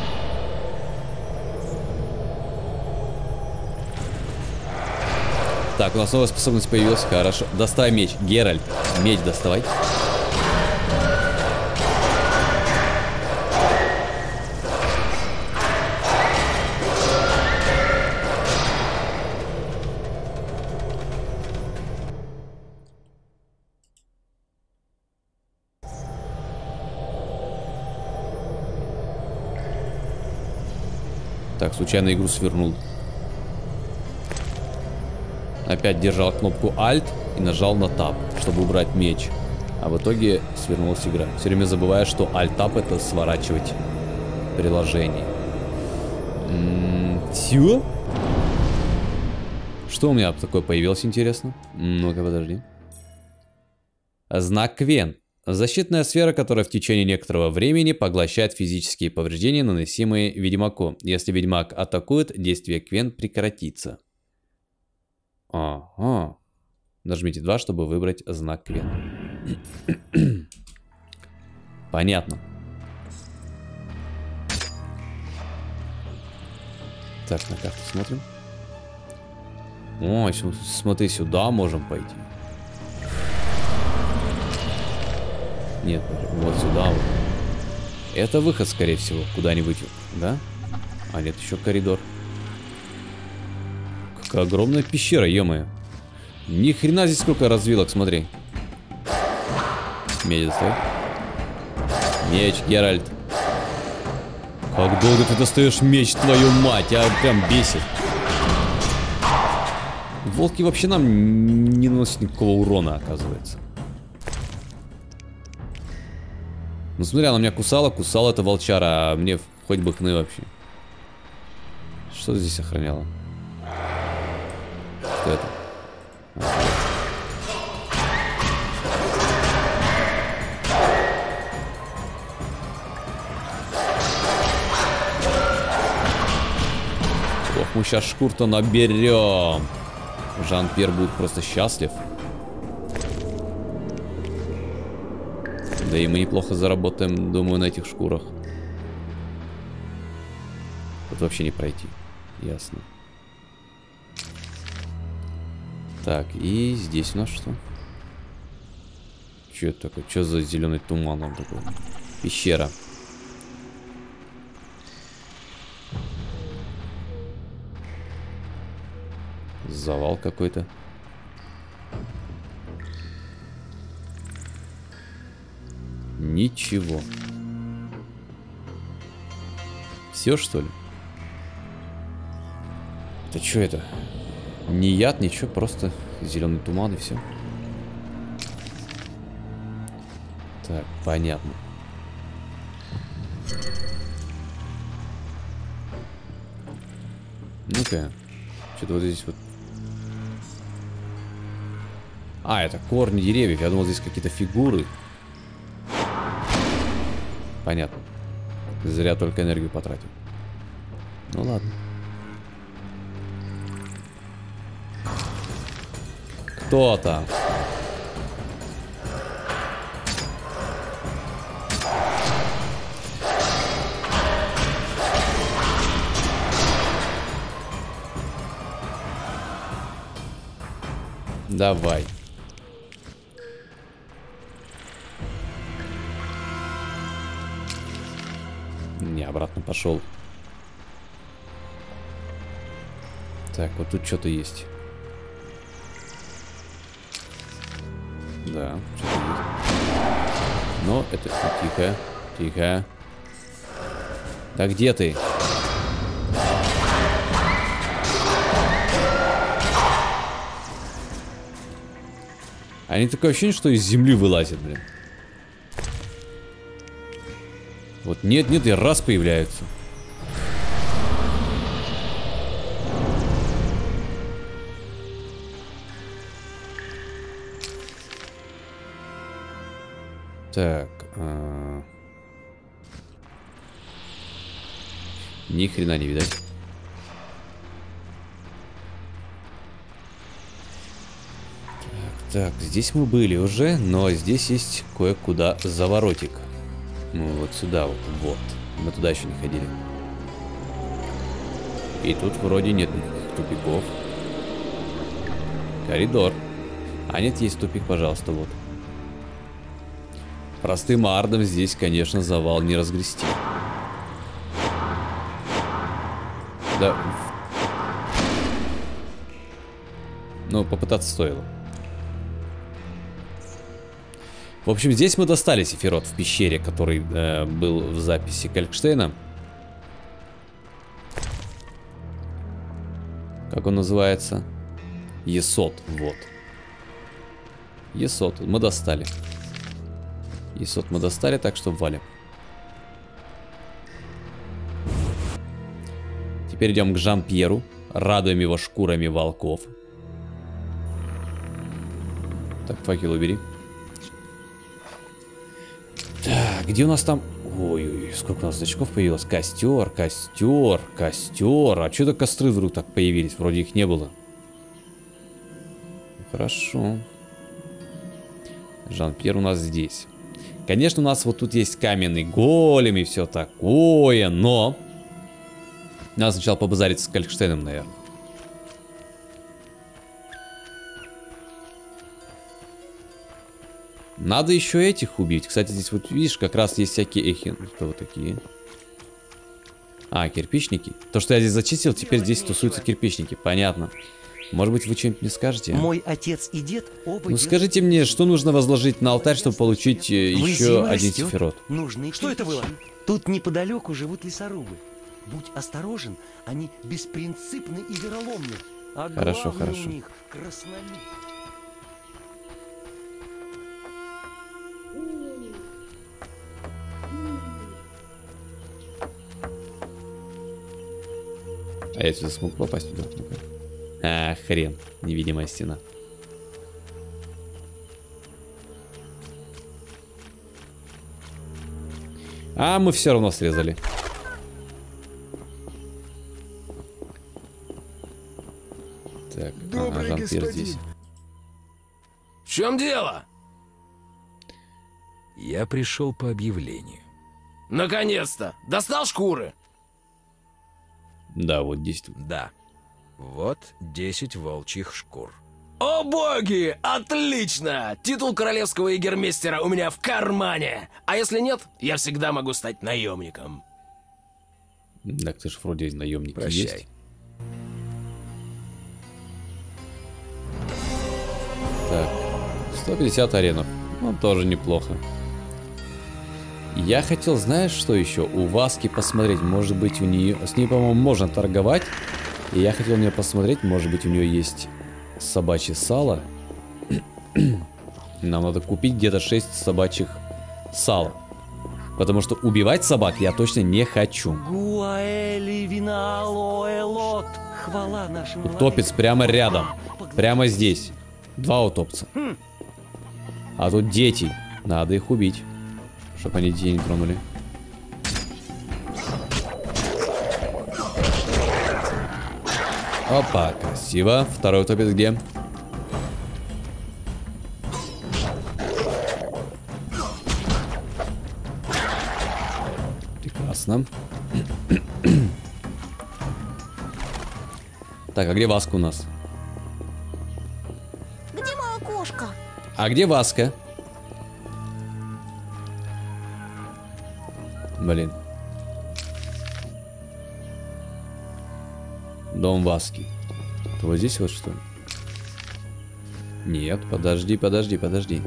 Так, у нас новая способность появилась. Хорошо. Доставай меч. Геральт, меч доставай. Так, случайно игру свернул. Опять держал кнопку Alt и нажал на Tab, чтобы убрать меч. А в итоге свернулась игра. Все время забываю, что Alt-Tab это сворачивать приложение. М-м, все? Что у меня такое появилось, интересно? Ну-ка, подожди. Знак Квен. Защитная сфера, которая в течение некоторого времени поглощает физические повреждения, наносимые ведьмаку. Если ведьмак атакует, действие Квен прекратится. Ага. Нажмите два, чтобы выбрать знак Квен. Понятно. Так, на карту смотрим. О, смотри, сюда можем пойти. Нет, вот сюда вот. Это выход, скорее всего, куда-нибудь, да? А нет, еще коридор. Какая огромная пещера, ё-моё. Ни хрена здесь сколько развилок, смотри. Меч достай. Меч, Геральт. Как долго ты достаешь меч, твою мать, а прям бесит. Волки вообще нам не наносят никакого урона, оказывается. Ну смотри, она меня кусала, кусала это волчара, а мне хоть бы хны вообще. Что здесь охраняло? Что это? А, ох, мы сейчас шкур-то наберем. Жан-Пьер будет просто счастлив. Да и мы неплохо заработаем, думаю, на этих шкурах. Тут вообще не пройти. Ясно. Так, и здесь у нас что? Что это такое? Что за зеленый туман он такой? Пещера. Завал какой-то. Ничего. Все, что ли? Это что это? Не яд, ничего, просто зеленый туман и все. Так, понятно. Ну-ка. Что-то вот здесь вот. А, это корни деревьев. Я думал, здесь какие-то фигуры. Понятно. Зря только энергию потратил. Ну ладно. Кто там? Давай. Не, обратно пошел. Так, вот тут что-то есть. Да, что-то есть. Но это... Тихо, тихо. Да где ты? Они такое ощущение, что из земли вылазят, блин. Вот нет-нет, и раз появляются. Так. А... Ни хрена не видать. Так, здесь мы были уже, но здесь есть кое-куда заворотик. Ну, вот сюда вот, вот. Мы туда еще не ходили. И тут вроде нет никаких тупиков. Коридор. А нет, есть тупик, пожалуйста, вот. Простым ардом здесь, конечно, завал не разгрести. Да. Ну, попытаться стоило. В общем, здесь мы достали Сефирот в пещере, который э, был в записи Калькштейна. Как он называется? Есот, вот. Есот, мы достали. Есот мы достали, так что валим. Теперь идем к Жан-Пьеру, радуем его шкурами волков. Так, факел убери. Так, где у нас там... Ой-ой-ой, сколько у нас значков появилось. Костер, костер, костер. А что-то костры вдруг так появились? Вроде их не было. Хорошо. Жан-Пьер у нас здесь. Конечно, у нас вот тут есть каменный голем и все такое, но... Надо сначала побазариться с Калькштейном, наверное. Надо еще этих убить. Кстати, здесь вот видишь, как раз есть всякие эхи. Кто вот такие? А, кирпичники. То, что я здесь зачистил, теперь здесь тусуются кирпичники. Понятно. Может быть, вы что-нибудь мне скажете? А? Мой отец и дед оба... Ну скажите мне, что нужно возложить на алтарь, чтобы получить еще один растет. Сефирот? Нужны что это было? Тут неподалеку живут лесорубы. Будь осторожен, они беспринципны и вероломны. А хорошо, главное хорошо. У них краснолюбие. А я сюда смог попасть туда? А, хрен. Невидимая стена. А мы все равно срезали. Так, ага, Жан-Пьер здесь. В чем дело? Я пришел по объявлению. Наконец-то! Достал шкуры? Да, вот десять. Да. Вот десять волчьих шкур. О боги! Отлично! Титул королевского егермейстера у меня в кармане. А если нет, я всегда могу стать наемником. Так ты же вроде наемник. Прощай. Есть. Так, сто пятьдесят аренов. Ну, тоже неплохо. Я хотел, знаешь, что еще? У Васки посмотреть, может быть, у нее... С ней, по-моему, можно торговать. И я хотел у нее посмотреть, может быть, у нее есть собачье сало. Нам надо купить где-то шесть собачьих сал. Потому что убивать собак я точно не хочу. Гуаэли винаалоэлот. Хвала нашим Утопец прямо рядом. Прямо здесь. Два утопца. А тут дети. Надо их убить. Чтобы они детей не тронули. Опа, красиво. Второй утопец где? Прекрасно. Так, а где Васка у нас? Где моя кошка? А где Васка? Блин. Дом Васки. Это вот здесь вот что ли? Нет, подожди, подожди, подожди.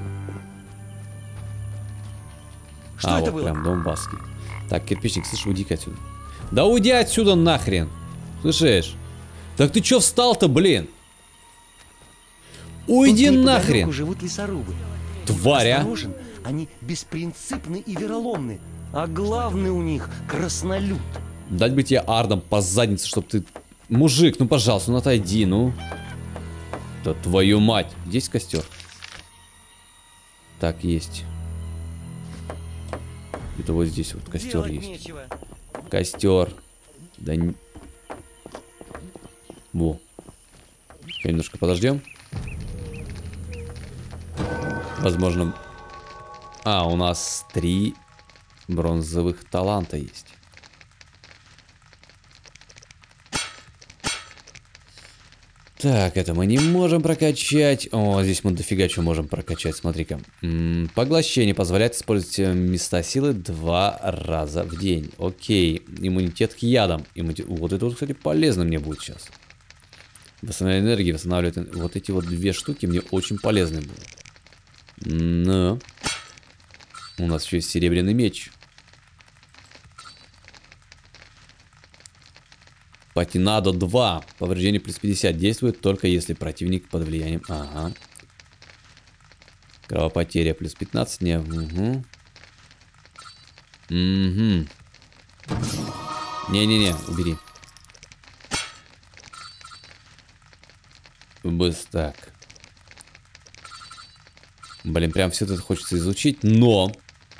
Что а, это вот было? прям дом Васки. Так, кирпичник, слышь, уйди-ка отсюда. Да уйди отсюда нахрен. Слышишь? Так ты чё встал-то, блин? Уйди Тут нахрен. неподалеку живут лесорубы. Тварь, а? Осторожен, они беспринципны и вероломны. А главный у них краснолюд. Дать бы тебе ардом по заднице, чтоб ты... Мужик, ну пожалуйста, ну отойди, ну. Да твою мать. Есть костер? Так, есть. Это вот здесь вот костер Делать есть. нечего. Костер. Да не... Во. Немножко подождем. Возможно... А, у нас три бронзовых таланта есть. Так, это мы не можем прокачать. О, здесь мы дофига чего можем прокачать, смотри-ка. М-м, поглощение позволяет использовать места силы два раза в день. Окей, иммунитет к ядам. Иммунитет... Вот это вот, кстати, полезно мне будет сейчас. Восстановление энергии, восстанавливает... Вот эти вот две штуки мне очень полезны будут. Но... У нас еще есть серебряный меч. Патинадо два. Повреждение плюс пятьдесят. Действует только если противник под влиянием... Ага. Кровопотеря плюс пятнадцать. Не. Угу. Угу. Не-не-не. Убери. Быстро. Так. Блин, прям все это хочется изучить, но...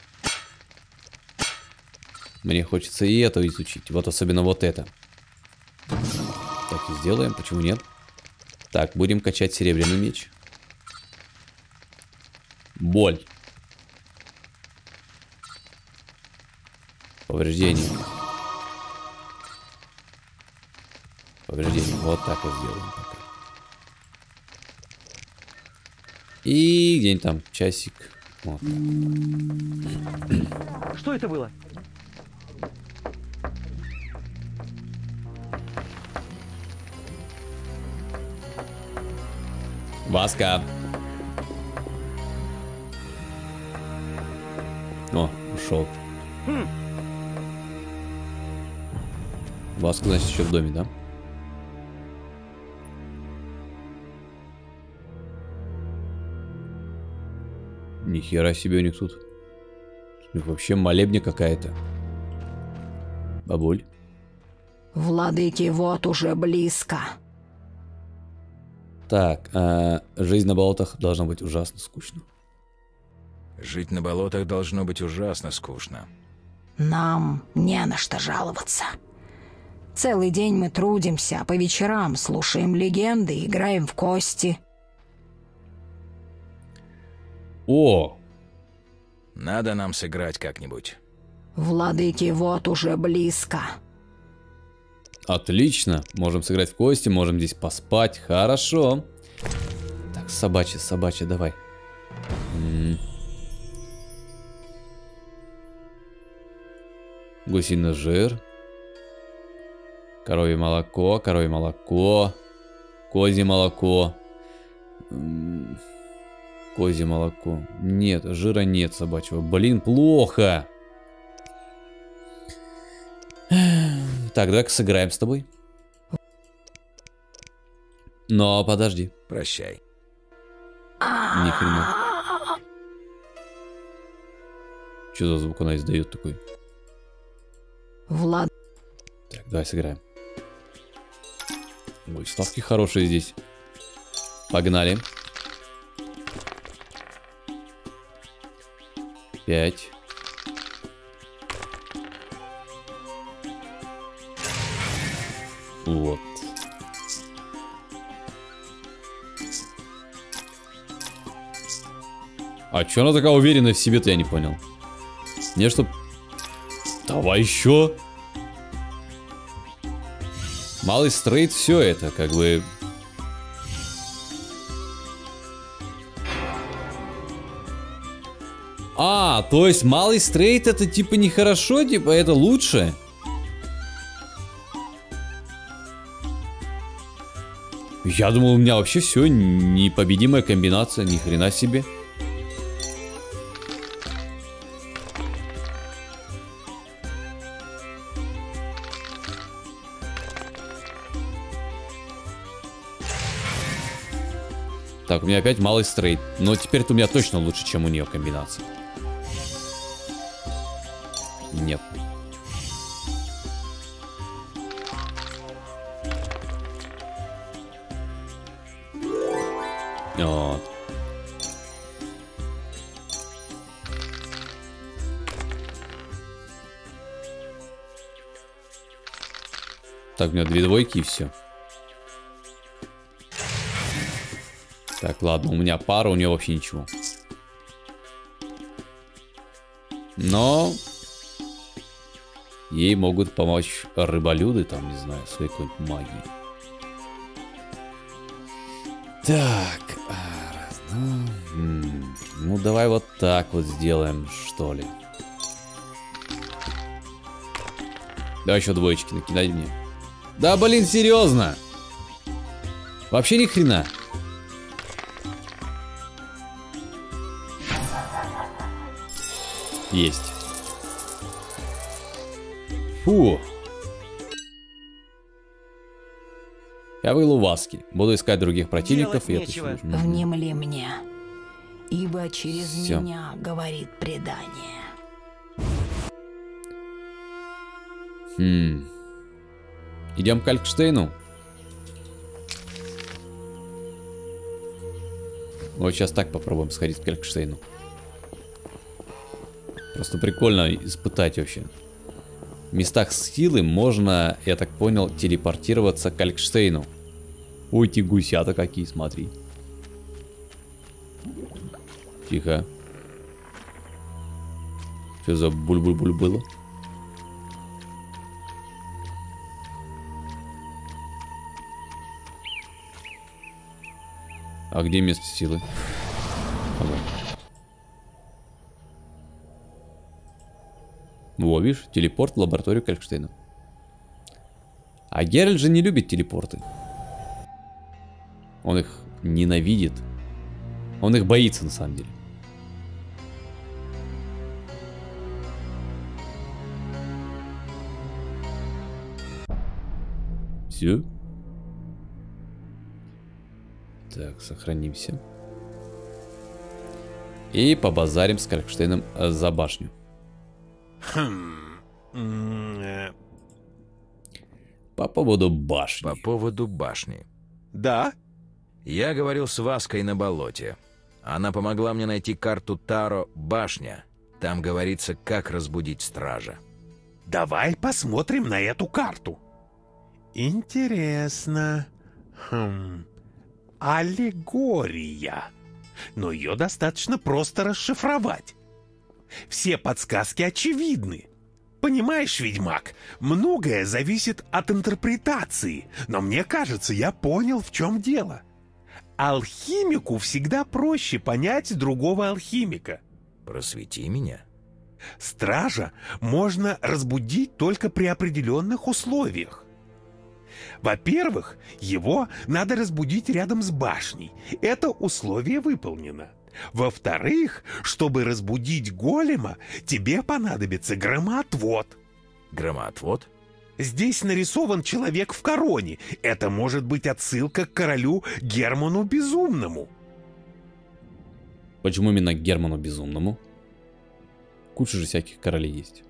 Мне хочется и это изучить. Вот особенно вот это. Так и сделаем, почему нет? Так, будем качать серебряный меч. Боль. Повреждение. Повреждение. Вот так вот сделаем пока. И где-нибудь там часик. Вот так. Что это было? Васка. О, ушел. Хм. Васка, значит, еще в доме, да? Нихера себе у них тут. У них вообще молебня какая-то. Бабуль. Владыки, вот уже близко. Так, а, жизнь на болотах должна быть ужасно скучно. Жить на болотах должно быть ужасно скучно. Нам не на что жаловаться. Целый день мы трудимся, а по вечерам слушаем легенды, играем в кости. О! Надо нам сыграть как-нибудь. Владыки, вот уже близко. Отлично. Можем сыграть в кости, можем здесь поспать. Хорошо. Так, собачья, собачья, давай. М-м. Гусиный жир. Коровье молоко, коровье молоко. Козье молоко. М-м. Козье молоко. Нет, жира нет собачьего. Блин, плохо. Так, давай-ка сыграем с тобой. Но подожди. Прощай. Ни хрена. Что за звук она издает такой? Влад. Так, давай сыграем. Ой, ставки хорошие здесь. Погнали. Пять. Вот. А чё она такая уверенная в себе-то, я не понял. Не, что... Давай еще. Малый стрейт, все это, как бы... А, то есть малый стрейт это типа нехорошо, типа это лучше? Я думал, у меня вообще все непобедимая комбинация, ни хрена себе. Так, у меня опять малый стрейт. Но теперь-то у меня точно лучше, чем у нее комбинация. Нет. Вот. Так, у меня две двойки и все. Так, ладно, у меня пара, у нее вообще ничего. Но ей могут помочь рыболюды, там, не знаю, своей какой-нибудь магией. Так, ну, ну давай вот так вот сделаем, что ли. Давай еще двоечки накидай мне. Да, блин, серьезно. Вообще ни хрена. Есть. Фу. Я выиграл Васки. Буду искать других противников. И это... Внемли мне, ибо через Всё. меня говорит предание. Хм. Идем к Калькштейну. Вот сейчас так попробуем сходить к Калькштейну. Просто прикольно испытать вообще. В местах силы можно, я так понял, телепортироваться к Калькштейну. Ой, эти гусята какие, смотри. Тихо. Что за буль-буль-буль было? А где место силы? Ага. Во, видишь, телепорт в лабораторию Калькштейна. А Геральт же не любит телепорты. Он их ненавидит. Он их боится, на самом деле. Все. Так, сохранимся. И побазарим с Калькштейном за башню. По поводу башни. По поводу башни. Да? Я говорил с Ваской на болоте. Она помогла мне найти карту Таро «Башня». Там говорится, как разбудить стража. Давай посмотрим на эту карту. Интересно. Хм. Аллегория. Но ее достаточно просто расшифровать. Все подсказки очевидны. Понимаешь, ведьмак, многое зависит от интерпретации, но мне кажется, я понял, в чем дело. Алхимику всегда проще понять другого алхимика. Просвети меня. Стража можно разбудить только при определенных условиях. Во-первых, его надо разбудить рядом с башней. Это условие выполнено. Во-вторых, чтобы разбудить голема, тебе понадобится громоотвод. Громоотвод? Здесь нарисован человек в короне. Это может быть отсылка к королю Герману Безумному. Почему именно к Герману Безумному? Куча же всяких королей есть.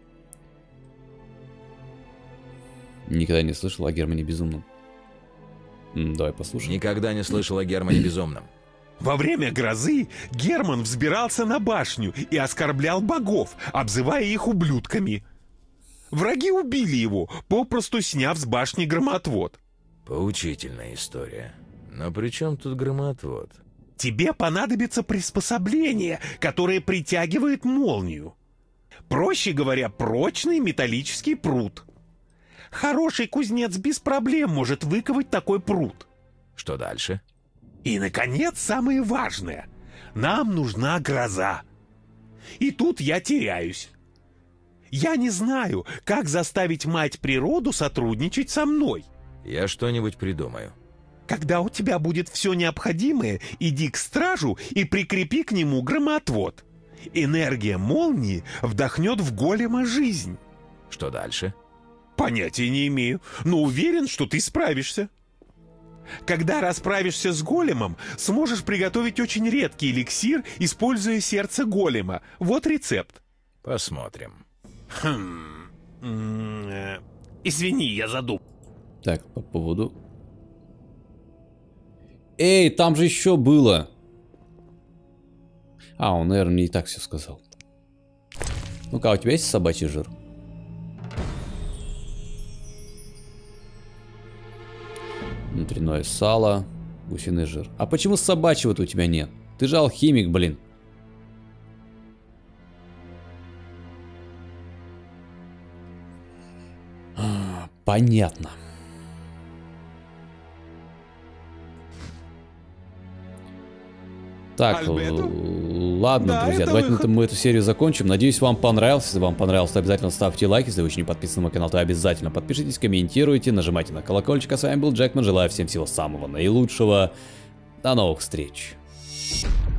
Никогда не слышал о Германе Безумном. М, давай послушаем. Никогда не слышал о Германе Безумном. Во время грозы Герман взбирался на башню и оскорблял богов, обзывая их ублюдками. Враги убили его, попросту сняв с башни громотвод. Поучительная история. Но при чем тут громотвод? Тебе понадобится приспособление, которое притягивает молнию. Проще говоря, прочный металлический прут. Хороший кузнец без проблем может выковать такой прут. Что дальше? И, наконец, самое важное. Нам нужна гроза. И тут я теряюсь. Я не знаю, как заставить мать природу сотрудничать со мной. Я что-нибудь придумаю. Когда у тебя будет все необходимое, иди к стражу и прикрепи к нему громотвод. Энергия молнии вдохнет в голема жизнь. Что дальше? Понятия не имею, но уверен, что ты справишься. Когда расправишься с големом, сможешь приготовить очень редкий эликсир, используя сердце голема. Вот рецепт. Посмотрим. Хм. Извини, я задумал. Так, по поводу... Эй, там же еще было. А, он, наверное, не так все сказал. Ну-ка, у тебя есть собачий жир? Внутреннее сало, гусиный жир. А почему собачьего-то у тебя нет? Ты же алхимик, блин. А, понятно. Так, Альбедо? ладно, Да, друзья, это давайте на выход. этом мы эту серию закончим. Надеюсь, вам понравилось. Если вам понравилось, то обязательно ставьте лайк. Если вы еще не подписаны на мой канал, то обязательно подпишитесь, комментируйте, нажимайте на колокольчик. А с вами был Джекман. Желаю всем всего самого наилучшего. До новых встреч.